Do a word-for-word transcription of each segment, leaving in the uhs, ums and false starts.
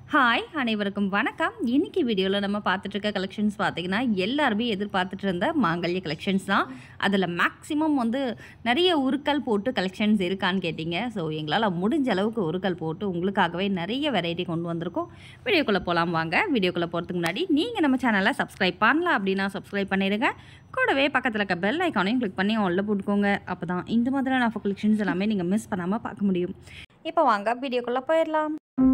Hi அனைவருக்கும் வணக்கம். இன்னைக்கு வீடியோவில் நம்ம பார்த்துட்டு இருக்க கலெக்ஷன்ஸ் பார்த்தீங்கன்னா எல்லாருமே எதிர்பார்த்துட்டு இருந்த மாங்கல்ய கலெக்ஷன்ஸ் தான். அதில் மேக்ஸிமம் வந்து நிறைய உருக்கள் போட்டு கலெக்ஷன்ஸ் இருக்கான்னு கேட்டிங்க. ஸோ எங்களால் முடிஞ்ச அளவுக்கு உருக்கள் போட்டு உங்களுக்காகவே நிறைய வெரைட்டி கொண்டு வந்திருக்கோம். வீடியோக்குள்ளே போகலாம் வாங்க. வீடியோக்குள்ளே போகிறதுக்கு முன்னாடி நீங்கள் நம்ம சேனலை சப்ஸ்கிரைப் பண்ணல அப்படின்னா சப்ஸ்கிரைப் பண்ணிடுங்க. கூடவே பக்கத்தில் இருக்க பெல் ஐக்கானையும் கிளிக் பண்ணி உள்ள போட்டுக்கோங்க. அப்போ தான் இந்த மாதிரியான கலெக்ஷன்ஸ் எல்லாமே நீங்கள் மிஸ் பண்ணாமல் பார்க்க முடியும். இப்போ வாங்க வீடியோக்குள்ளே போயிடலாம்.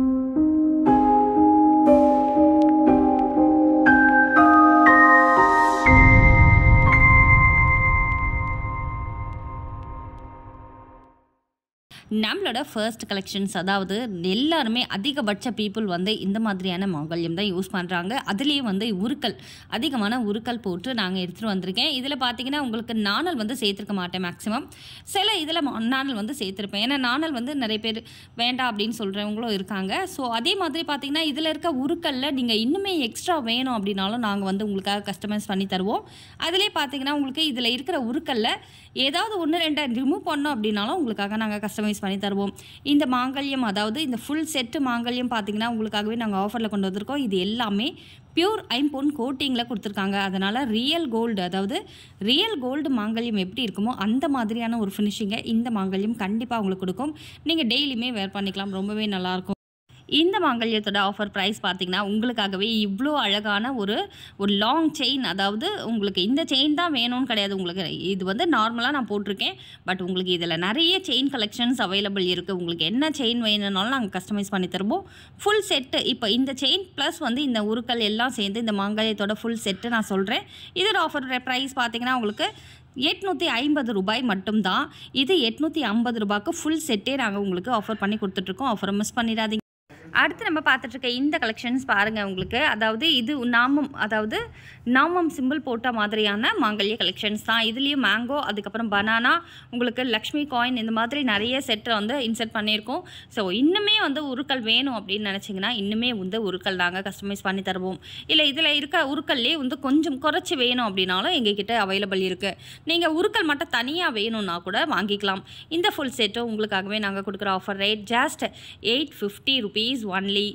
நம்மளோட ஃபர்ஸ்ட் கலெக்ஷன்ஸ், அதாவது எல்லாருமே அதிகபட்ச பீப்புள் வந்து இந்த மாதிரியான மாங்கல்யம் தான் யூஸ் பண்ணுறாங்க. அதுலேயும் வந்து உருக்கள் அதிகமான உருக்கள் போட்டு நாங்கள் எடுத்துகிட்டு வந்திருக்கேன். இதில் பார்த்தீங்கன்னா உங்களுக்கு நாணல் வந்து சேர்த்துருக்க மாட்டேன். மேக்ஸிமம் சில இதில் நாணல் வந்து சேர்த்துருப்பேன். ஏன்னா நாணல் வந்து நிறைய பேர் வேண்டாம் அப்படின்னு சொல்கிறவங்களும் இருக்காங்க. ஸோ அதே மாதிரி பார்த்தீங்கன்னா இதில் இருக்க உருக்களில் நீங்கள் இன்னுமே எக்ஸ்ட்ரா வேணும் அப்படின்னாலும் நாங்கள் வந்து உங்களுக்காக கஸ்டமைஸ் பண்ணி தருவோம். அதிலே பார்த்தீங்கன்னா உங்களுக்கு இதில் இருக்கிற உருக்களில் ஏதாவது ஒன்று ரெண்டு ரிமூவ் பண்ணோம் அப்படின்னாலும் உங்களுக்காக நாங்கள் கஸ்டமைஸ் பண்ணி தருவோம். இந்த மாங்கல்யம், அதாவது இந்த ஃபுல் செட்டு மாங்கல்யம் பார்த்தீங்கன்னா உங்களுக்காகவே நாங்கள் ஆஃபரில் கொண்டு வந்திருக்கோம். இது எல்லாமே பியூர் ஐம்பொன் கோட்டிங்கில் கொடுத்துருக்காங்க. அதனால் ரியல் கோல்டு, அதாவது ரியல் கோல்டு மாங்கல்யம் எப்படி இருக்குமோ அந்த மாதிரியான ஒரு ஃபினிஷிங்கை இந்த மாங்கல்யம் கண்டிப்பாக உங்களுக்கு கொடுக்கும். நீங்கள் டெய்லியுமே வேர் பண்ணிக்கலாம். ரொம்பவே நல்லாயிருக்கும். இந்த மாங்கல்யத்தோட ஆஃபர் ப்ரைஸ் பார்த்திங்கன்னா உங்களுக்காகவே இவ்வளோ அழகான ஒரு ஒரு லாங் செயின், அதாவது உங்களுக்கு இந்த செயின் தான் வேணும்னு கிடையாது. உங்களுக்கு இது வந்து நார்மலாக நான் போட்டிருக்கேன். பட் உங்களுக்கு இதில் நிறைய செயின் கலெக்ஷன்ஸ் அவைலபிள் இருக்குது. உங்களுக்கு என்ன செயின் வேணும்னாலும் நாங்கள் கஸ்டமைஸ் பண்ணி தருவோம். ஃபுல் செட்டு, இப்போ இந்த செயின் ப்ளஸ் வந்து இந்த உருக்கள் எல்லாம் சேர்ந்து இந்த மாங்கல்யத்தோட ஃபுல் செட்டு நான் சொல்கிறேன். இதோட ஆஃபர் ப்ரைஸ் பார்த்திங்கன்னா உங்களுக்கு எட்நூற்றி ஐம்பது ரூபாய் மட்டும்தான். இது எட்நூற்றி ஐம்பது ரூபாய்க்கு ஃபுல் செட்டே நாங்கள் உங்களுக்கு ஆஃபர் பண்ணி கொடுத்துட்ருக்கோம். ஆஃபரை மிஸ் பண்ணிடாதீங்க. அடுத்து நம்ம பார்த்துட்ருக்க இந்த கலெக்ஷன்ஸ் பாருங்கள் உங்களுக்கு, அதாவது இது நாமம், அதாவது நாமம் சிம்பிள் போட்ட மாதிரியான மாங்கல்ய கலெக்ஷன்ஸ் தான். இதுலேயும் மேங்கோ, அதுக்கப்புறம் பனானா, உங்களுக்கு லக்ஷ்மி காயின், இந்த மாதிரி நிறைய செட்டை வந்து இன்செர்ட் பண்ணியிருக்கோம். ஸோ இன்னுமே வந்து உருக்கள் வேணும் அப்படின்னு நினச்சிங்கன்னா இன்னுமே வந்து உருக்கள் நாங்கள் கஸ்டமைஸ் பண்ணி தருவோம். இல்லை இதில் இருக்க உருக்கள்லேயே வந்து கொஞ்சம் குறைச்சி வேணும் அப்படின்னாலும் எங்ககிட்ட அவைலபிள் இருக்குது. நீங்கள் உருக்கள் மட்டும் தனியாக வேணும்னா கூட வாங்கிக்கலாம். இந்த ஃபுல் செட்டும் உங்களுக்காகவே நாங்கள் கொடுக்குற offer rate just eight fifty rupees only.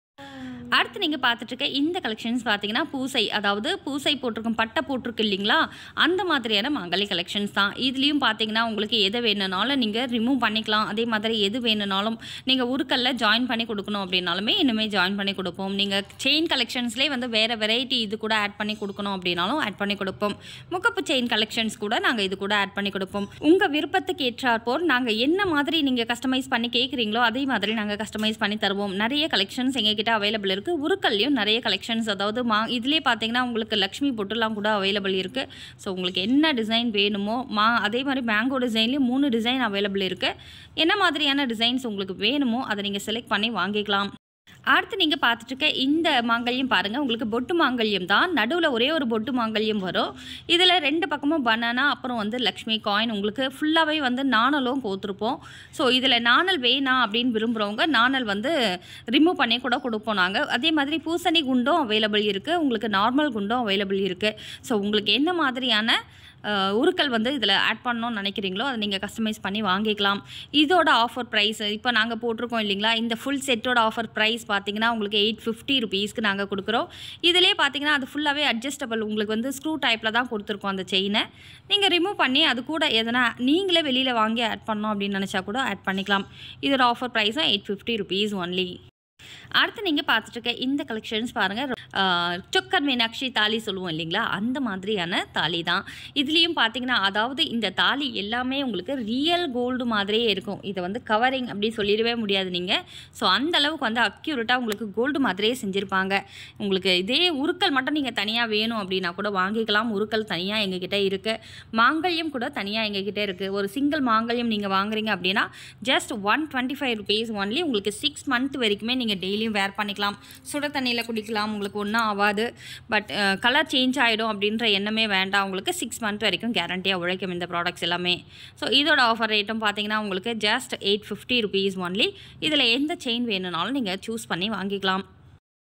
அடுத்து நீங்கள் பார்த்துட்ருக்க இந்த கலெக்ஷன்ஸ் பார்த்தீங்கன்னா பூசை, அதாவது பூசை போட்டிருக்கும், பட்டை போட்டிருக்கு இல்லைங்களா, அந்த மாதிரியான மாங்கல்ய கலெக்ஷன்ஸ் தான். இதுலேயும் பார்த்தீங்கன்னா உங்களுக்கு எது வேணுனாலும் நீங்கள் ரிமூவ் பண்ணிக்கலாம். அதே மாதிரி எது வேணுனாலும் நீங்கள் உருக்கல்ல ஜாயின் பண்ணி கொடுக்கணும் அப்படின்னாலுமே இன்னுமே ஜாயின் பண்ணி கொடுப்போம். நீங்கள் செயின் கலெக்ஷன்ஸ்லேயே வந்து வேறு வெரைட்டி இது கூட ஆட் பண்ணி கொடுக்கணும் அப்படின்னாலும் ஆட் பண்ணி கொடுப்போம். முகப்பு செயின் கலெக்ஷன்ஸ் கூட நாங்கள் இது கூட ஆட் பண்ணி கொடுப்போம். உங்கள் விருப்பத்துக்கு ஏற்றாற்போல் நாங்கள் என்ன மாதிரி நீங்கள் கஸ்டமைஸ் பண்ணி கேட்குறீங்களோ அதே மாதிரி நாங்கள் கஸ்டமைஸ் பண்ணி தருவோம். நிறைய கலெக்ஷன்ஸ் எங்ககிட்ட அவைலபிள் இருக்குது. உருக்கல்லையும் நிறைய கலெக்ஷன்ஸ், அதாவது மா இதுலேயே பார்த்தீங்கன்னா உங்களுக்கு லக்ஷ்மி பொட்டுலாம் கூட அவைலபிள் இருக்குது. ஸோ உங்களுக்கு என்ன டிசைன் வேணுமோ மா அதே மாதிரி மேங்கோ டிசைன்லேயும் மூணு டிசைன் அவைலபிள் இருக்குது. என்ன மாதிரியான டிசைன்ஸ் உங்களுக்கு வேணுமோ அதை நீங்கள் செலக்ட் பண்ணி வாங்கிக்கலாம். அடுத்து நீங்கள் பார்த்துட்டுருக்க இந்த மாங்கல்யம் பாருங்கள், உங்களுக்கு பொட்டு மாங்கல்யம் தான். நடுவில் ஒரே ஒரு பொட்டு மாங்கல்யம் வரும். இதில் ரெண்டு பக்கமும் பனானா, அப்புறம் வந்து லக்ஷ்மி காயின், உங்களுக்கு ஃபுல்லாகவே வந்து நாணலும் கோத்துருப்போம். ஸோ இதில் நாணல் வேணாம் அப்படின்னு விரும்புகிறவங்க நாணல் வந்து ரிமூவ் பண்ணி கூட கொடுப்போம் நாங்கள். அதே மாதிரி பூசணி குண்டும் அவைலபிள் இருக்குது. உங்களுக்கு நார்மல் குண்டும் அவைலபிள் இருக்குது. ஸோ உங்களுக்கு என்ன மாதிரியான உருக்கள் வந்து இதில் ஆட் பண்ணணும்னு நினைக்கிறீங்களோ அதை நீங்கள் கஸ்டமைஸ் பண்ணி வாங்கிக்கலாம். இதோட ஆஃபர் ப்ரைஸ் இப்போ நாங்கள் போட்டிருக்கோம் இல்லைங்களா, இந்த ஃபுல் செட்டோட ஆஃபர் ப்ரைஸ் பார்த்தீங்கன்னா உங்களுக்கு எயிட் ஃபிஃப்டி ருபீஸ்க்கு நாங்கள் கொடுக்குறோம். இதிலே பார்த்தீங்கன்னா அது ஃபுல்லாகவே அட்ஜஸ்டபிள், உங்களுக்கு வந்து ஸ்க்ரூ டைப்பில் தான் கொடுத்துருக்கோம். அந்த செயினை நீங்கள் ரிமூவ் பண்ணி அது கூட எதனா நீங்களே வெளியில் வாங்கி ஆட் பண்ணோம் அப்படின்னு நினச்சா கூட ஆட் பண்ணிக்கலாம். இதோட ஆஃபர் ப்ரைஸும் எயிட் ஃபிஃப்டி ருபீஸ் ஒன்லி. அடுத்து நீங்கள் பார்த்துட்ருக்க இந்த கலெக்ஷன்ஸ் பாருங்கள், சொக்கர் மீனாட்சி தாலி சொல்லுவோம் இல்லைங்களா, அந்த மாதிரியான தாலி தான். இதுலேயும் பார்த்தீங்கன்னா அதாவது இந்த தாலி எல்லாமே உங்களுக்கு ரியல் கோல்டு மாதிரியே இருக்கும். இதை வந்து கவரிங் அப்படி சொல்லிடவே முடியாது நீங்கள். ஸோ அந்த அளவுக்கு வந்து அக்யூரேட்டாக உங்களுக்கு கோல்டு மாதிரியே செஞ்சுருப்பாங்க. உங்களுக்கு இதே உருக்கள் மட்டும் நீங்கள் தனியாக வேணும் அப்படின்னா கூட வாங்கிக்கலாம். உருக்கள் தனியாக எங்ககிட்ட இருக்குது. மாங்கல்யம் கூட தனியாக எங்ககிட்ட இருக்குது. ஒரு சிங்கிள் மாங்கல்யம் நீங்கள் வாங்குறீங்க அப்படின்னா just one twenty five rupees only. உங்களுக்கு சிக்ஸ் மந்த் வரைக்குமே நீங்கள் டெய்லியும் வேர் பண்ணிக்கலாம். சுட தண்ணியில் குடிக்கலாம், உங்களுக்கு ஒன்றும் ஆகாது. பட் கலர் சேஞ்ச் ஆகிடும் அப்படின்ற எண்ணமே வேண்டாம். உங்களுக்கு சிக்ஸ் மந்த் வரைக்கும் கேரண்டியாக உழைக்கும் இந்த ப்ராடக்ட்ஸ் எல்லாமே. ஸோ இதோட ஆஃபர் ரேட்டும் பார்த்தீங்கன்னா உங்களுக்கு just eight fifty rupees only. இதில் எந்த செயின் வேணும்னாலும் நீங்கள் சூஸ் பண்ணி வாங்கிக்கலாம்.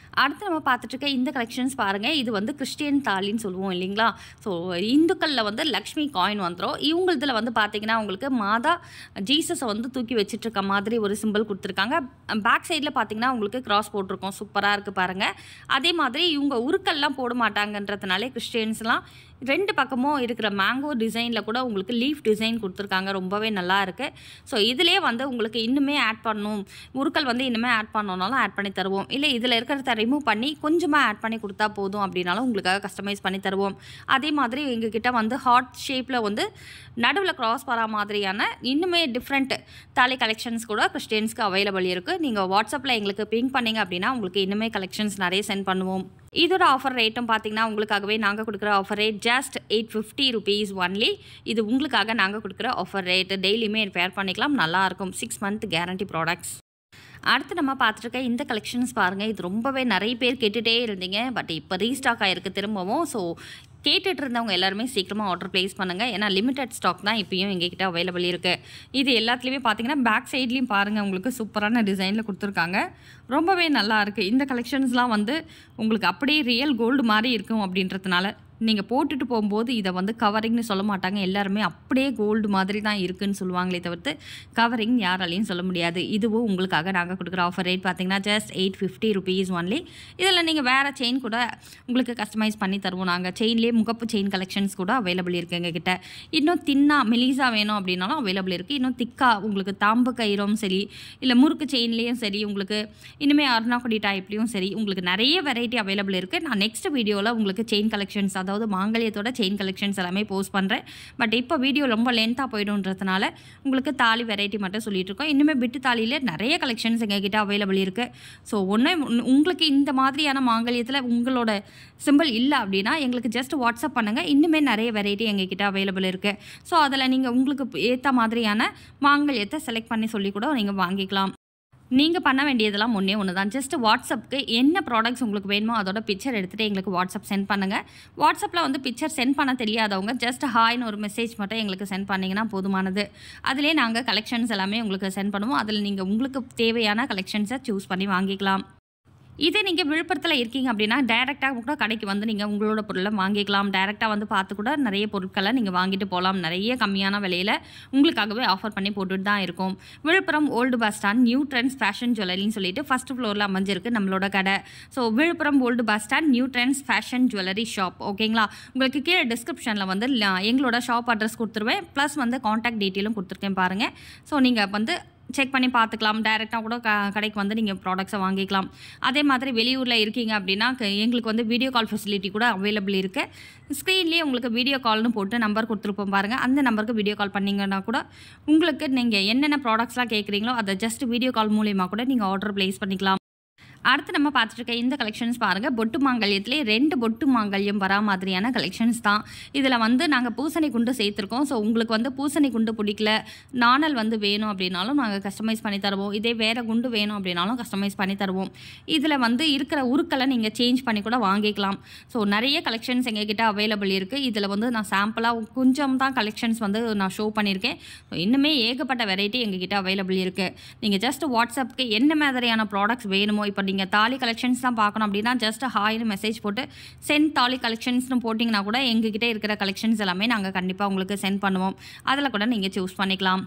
அடுத்து நம்ம பார்த்துட்டு இருக்க இந்த கலெக்ஷன்ஸ் பாருங்கள். இது வந்து கிறிஸ்டியன் தாலின்னு சொல்லுவோம் இல்லைங்களா? ஸோ இந்துக்களில் வந்து லக்ஷ்மி காயின் வந்துடும். இவங்களதில் வந்து பார்த்தீங்கன்னா உங்களுக்கு மாதா ஜீசஸை வந்து தூக்கி வச்சுட்ருக்க மாதிரி ஒரு சிம்பிள் கொடுத்துருக்காங்க. பேக் சைடில் பார்த்தீங்கன்னா உங்களுக்கு கிராஸ் போட்டிருக்கோம். சூப்பராக இருக்குது பாருங்கள். அதே மாதிரி இவங்க உருக்கள்லாம் போட மாட்டாங்கன்றதுனாலே கிறிஸ்டியன்ஸ்லாம் ரெண்டு பக்கமும் இருக்கிற மேங்கோ டிசைனில் கூட உங்களுக்கு லீஃப் டிசைன் கொடுத்துருக்காங்க. ரொம்பவே நல்லா இருக்குது. ஸோ இதிலே வந்து உங்களுக்கு இன்னுமே ஆட் பண்ணணும், உருக்கள் வந்து இன்னுமே ஆட் பண்ணணுன்னாலும் ஆட் பண்ணி தருவோம். இல்லை இதில் இருக்கிறத ரிமூவ் பண்ணி கொஞ்சமாக ஆட் பண்ணி கொடுத்தா போதும் அப்படின்னாலும் உங்களுக்காக கஸ்டமைஸ் பண்ணி தருவோம். அதே மாதிரி எங்ககிட்ட வந்து ஹார்ட் ஷேப்பில் வந்து நடுவில் கிராஸ் வரா மாதிரியான இன்னுமே டிஃப்ரெண்ட் தாலி கலெக்ஷன்ஸ் கூட கிறிஸ்டியன்ஸ்க்கு அவைலபிள் இருக்குது. நீங்கள் வாட்ஸ்அப்பில் எங்களுக்கு பிங்க் பண்ணிங்க அப்படின்னா உங்களுக்கு இன்னுமே கலெக்ஷன்ஸ் நிறைய சென்ட் பண்ணுவோம். இதோட ஆஃபர் ரேட்டும் பார்த்தீங்கன்னா உங்களுக்காகவே நாங்கள் கொடுக்குற offer rate just eight fifty rupees only. இது உங்களுக்காக நாங்கள் கொடுக்குற ஆஃபர் ரேட். டெய்லியுமே வேர் பண்ணிக்கலாம், நல்லாயிருக்கும். Six month guarantee products. அடுத்து நம்ம பார்த்துருக்க இந்த கலெக்ஷன்ஸ் பாருங்கள். இது ரொம்பவே நிறைய பேர் கேட்டுகிட்டே இருந்தீங்க. பட் இப்போ ரீஸ்டாக் ஆகிருக்கு திரும்பவும். ஸோ கேட்டுட்டு இருந்தவங்க எல்லாருமே சீக்கிரமாக ஆர்டர் ப்ளேஸ் பண்ணுங்கள். ஏன்னா லிமிட்டட் ஸ்டாக் தான் இப்போயும் எங்ககிட்ட அவைலபிள் இருக்குது. இது எல்லாத்துலேயுமே பார்த்தீங்கன்னா பேக் சைட்லேயும் பாருங்கள் உங்களுக்கு சூப்பரான டிசைனில் கொடுத்துருக்காங்க. ரொம்பவே நல்லா இருக்குது. இந்த கலெக்ஷன்ஸ்லாம் வந்து உங்களுக்கு அப்படியே ரியல் கோல்டு மாதிரி இருக்கும் அப்படின்றதுனால நீங்கள் போட்டுட்டு போகும்போது இதை வந்து கவரிங்னு சொல்ல மாட்டாங்க. எல்லாருமே அப்படியே கோல்டு மாதிரி தான் இருக்குதுன்னு சொல்லுவாங்களே தவிர்த்து கவரிங் யாராலையும் சொல்ல முடியாது. இதுவும் உங்களுக்காக நாங்கள் கொடுக்குற ஆஃபர் ரேட் பார்த்தீங்கன்னா just eight fifty rupees only. இதில் நீங்கள் வேறு செயின் கூட உங்களுக்கு கஸ்டமைஸ் பண்ணி தருவோம். நாங்கள் செயின்லேயே முகப்பு செயின் கலெக்ஷன்ஸ் கூட அவைலபிள் இருக்குது எங்ககிட்ட. இன்னும் தின்னா மெலிசா வேணும் அப்படின்னாலும் அவைலபிள் இருக்குது. இன்னும் திக்காக உங்களுக்கு தாம்பு கயிறும் சரி, இல்லை முறுக்கு செயின்லேயும் சரி, உங்களுக்கு இனிமேல் அருணாக்குடி டைப்லேயும் சரி, உங்களுக்கு நிறைய வெரைட்டி அவைலபிள் இருக்குது. நான் நெக்ஸ்ட் வீடியோவில் உங்களுக்கு செயின் கலெக்ஷன்ஸ் அதாவது மாங்கல்யத்தோட செயின் கலெக்ஷன்ஸ் எல்லாமே போஸ்ட் பண்ணுறேன். பட் இப்போ வீடியோ ரொம்ப லென்த்தாக போய்டுன்றதுனால உங்களுக்கு தாலி வெரைட்டி மட்டும் சொல்லிட்டு இருக்கோம். இன்னுமே பிட்டு தாலியில் நிறைய கலெக்ஷன்ஸ் எங்ககிட்ட அவைலபிள் இருக்குது. ஸோ ஒன்று உங்களுக்கு இந்த மாதிரியான மாங்கல்யத்தில் உங்களோட சிம்பிள் இல்லை அப்படின்னா எங்களுக்கு ஜஸ்ட் வாட்ஸ்அப் பண்ணுங்கள். இன்னுமே நிறைய வெரைட்டி எங்ககிட்ட அவைலபிள் இருக்குது. ஸோ அதில் நீங்கள் உங்களுக்கு ஏற்ற மாதிரியான மாங்கல்யத்தை செலக்ட் பண்ணி சொல்லி கூட நீங்கள் வாங்கிக்கலாம். நீங்கள் பண்ண வேண்டியதெல்லாம் ஒன்றே ஒன்று தான். ஜஸ்ட் வாட்ஸ்அப்புக்கு என்ன ப்ராடக்ட்ஸ் உங்களுக்கு வேணுமோ அதோட பிக்சர் எடுத்துகிட்டு எங்களுக்கு வாட்ஸ்அப் சென்ட் பண்ணுங்கள். வாட்ஸ்அப்பில் வந்து பிக்சர் சென்ட் பண்ண தெரியாதவங்க ஜஸ்ட் ஹாய்னு ஒரு மெசேஜ் மட்டும் எங்களுக்கு சென்ட் பண்ணிங்கன்னா போதுமானது. அதிலே நாங்கள் கலெக்ஷன்ஸ் எல்லாமே உங்களுக்கு சென்ட் பண்ணுவோம். அதில் நீங்கள் உங்களுக்கு தேவையான கலெக்ஷன்ஸை சூஸ் பண்ணி வாங்கிக்கலாம். இதே நீங்கள் விழுப்புரத்தில் இருக்கீங்க அப்படின்னா டைரெக்டாக கூட கடைக்கு வந்து நீங்கள் உங்களோட பொருளை வாங்கிக்கலாம். டைரெக்டாக வந்து பார்த்து கூட நிறைய பொருட்களை நீங்கள் வாங்கிட்டு போகலாம். நிறைய கம்மியான விலையில் உங்களுக்காகவே ஆஃபர் பண்ணி போட்டுட்டு தான் இருக்கும். Villupuram old bus stand new trends fashion ஜுவல்லரின்னு சொல்லிட்டு ஃபஸ்ட் ஃப்ளோரில் அமைஞ்சிருக்கு நம்மளோட கடை. So Villupuram old bus stand new trends fashion jewellery shop. ஓகேங்களா? உங்களுக்கு கீழே டிஸ்கிரிப்ஷனில் வந்து எங்களோட ஷாப் அட்ரஸ் கொடுத்துருவேன். ப்ளஸ் வந்து காண்டாக்ட் டீட்டெயிலும் கொடுத்துருக்கேன் பாருங்கள். ஸோ நீங்கள் வந்து செக் பண்ணி பார்த்துக்கலாம். டைரெக்டாக கூட க கடைக்கு வந்து நீங்கள் ப்ராடக்ட்ஸை வாங்கிக்கலாம். அதே மாதிரி வெளியூரில் இருக்கீங்க அப்படின்னா எங்களுக்கு வந்து வீடியோ கால் ஃபெசிலிட்டி கூட அவைலபிள் இருக்குது. ஸ்க்ரீன்லேயே உங்களுக்கு வீடியோ கால்னு போட்டு நம்பர் கொடுத்துருப்போம் பாருங்கள். அந்த நம்பருக்கு வீடியோ கால் பண்ணிங்கன்னா கூட உங்களுக்கு நீங்கள் என்னென்ன ப்ராடக்ட்ஸ்லாம் கேட்குறீங்களோ அதை ஜஸ்ட் வீடியோ கால் மூலிமா கூட நீங்கள் ஆர்டர் ப்ளேஸ் பண்ணிக்கலாம். அடுத்து நம்ம பார்த்துட்டு இருக்க இந்த கலெக்ஷன்ஸ் பாருங்கள். பொட்டு மாங்கல்யத்திலே ரெண்டு பொட்டு மாங்கல்யம் வரா மாதிரியான கலெக்ஷன்ஸ் தான். இதில் வந்து நாங்கள் பூசணி குண்டு சேர்த்துருக்கோம். ஸோ உங்களுக்கு வந்து பூசணி குண்டு பிடிக்கல, நாணல் வந்து வேணும் அப்படின்னாலும் நாங்கள் கஸ்டமைஸ் பண்ணி தருவோம். இதே வேறு குண்டு வேணும் அப்படின்னாலும் கஸ்டமைஸ் பண்ணி தருவோம். இதில் வந்து இருக்கிற உருக்களை நீங்கள் சேஞ்ச் பண்ணி கூட வாங்கிக்கலாம். ஸோ நிறைய கலெக்ஷன்ஸ் எங்ககிட்ட அவைலபிள் இருக்குது. இதில் வந்து நான் சாம்பிளாக கொஞ்சம் தான் கலெக்ஷன்ஸ் வந்து நான் ஷோ பண்ணியிருக்கேன். ஸோ இன்னுமே ஏகப்பட்ட வெரைட்டி எங்ககிட்ட அவைலபிள் இருக்குது. நீங்கள் ஜஸ்ட் வாட்ஸ்அப்புக்கு என்ன மாதிரியான ப்ராடக்ட்ஸ் வேணுமோ, இப்போ நீங்கள் தாலி கலெக்ஷன்ஸ் தான் பார்க்கணும் அப்படின்னா ஜஸ்ட் ஹாய்னு மெசேஜ் போட்டு சென்ட் தாலி கலெக்ஷன்ஸ்னு போட்டிங்கன்னா கூட எங்ககிட்ட இருக்கிற கலெக்ஷன்ஸ் எல்லாமே நாங்கள் கண்டிப்பாக உங்களுக்கு சென்ட் பண்ணுவோம். அதில் கூட நீங்கள் சூஸ் பண்ணிக்கலாம்.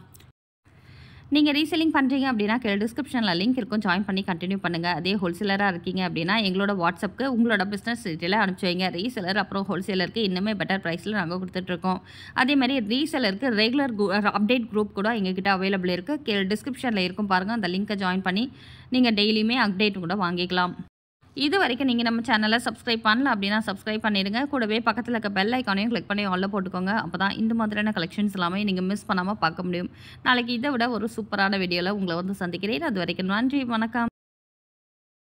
நீங்கள் ரீசெல்லிங் பண்ணுறீங்க அப்படின்னா கீழே டிஸ்கிரிப்ஷனில் லிங்க் இருக்கும், ஜாயின் பண்ணி கண்டினியூ பண்ணுங்கள். அதே ஹோல்சேலராக இருக்கீங்க அப்படின்னா எங்களோட வாட்ஸ்அப்புக்கு உங்களோட பிஸ்னஸ் டீட்டெயிலை அனுப்பிச்சி வைங்க. ரீசெலர் அப்புறம் ஹோல்சேலருக்கு இன்னுமே பெட்டர் ப்ரைஸில் நாங்கள் கொடுத்துட்ருக்கோம். அதேமாதிரி ரீசெலருக்கு ரெகுலர் அப்டேட் குரூப் கூட எங்ககிட்ட அவைலபிள் இருக்குது. கீழே டிஸ்கிரிப்ஷனில் இருக்கும் பாருங்கள். அந்த லிங்க்கை ஜாயின் பண்ணி நீங்கள் டெய்லியுமே அப்டேட் கூட வாங்கிக்கலாம். இது வரைக்கும் நீங்கள் நம்ம சேனலை சப்ஸ்கிரைப் பண்ணல அப்படின்னா சப்ஸ்கிரைப் பண்ணிடுங்க. கூடவே பக்கத்தில் இருக்க பெல் ஐக்கானையும் கிளிக் பண்ணி ஆல்ல போட்டுக்கோங்க. அப்போ தான் இந்த மாதிரியான கலெக்ஷன்ஸ் எல்லாமே நீங்கள் மிஸ் பண்ணாமல் பார்க்க முடியும். நாளைக்கு இதை விட ஒரு சூப்பரான வீடியோவில் உங்களை வந்து சந்திக்கிறேன். அது வரைக்கும் நன்றி, வணக்கம்.